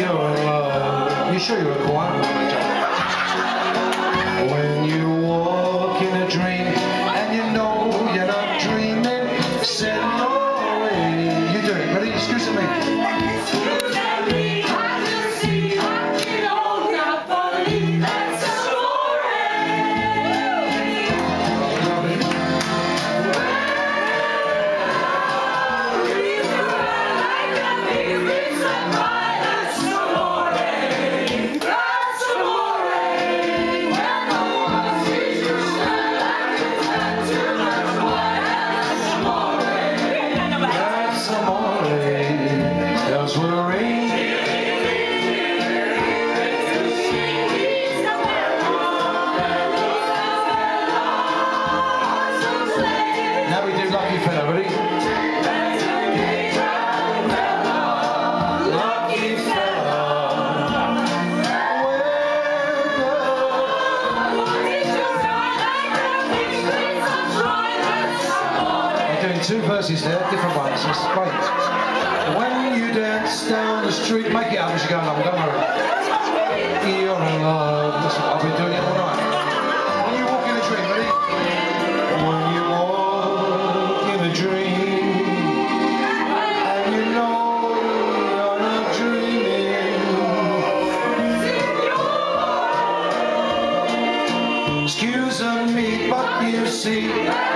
you're in love. You sure you're a choir? When you walk in a dream and you know you're not dreaming, send your way. You do it. Ready? Excuse me. Now we do Lucky Fella, ready? Lucky fella. We're doing two verses there, different ones. It's great. When you dance down the street, make it up as you go along, don't worry. You're in love. That's what I've been doing it all night. When you walk in a dream, ready? When you walk in a dream, and you know you're not dreaming. Excuse me, but you see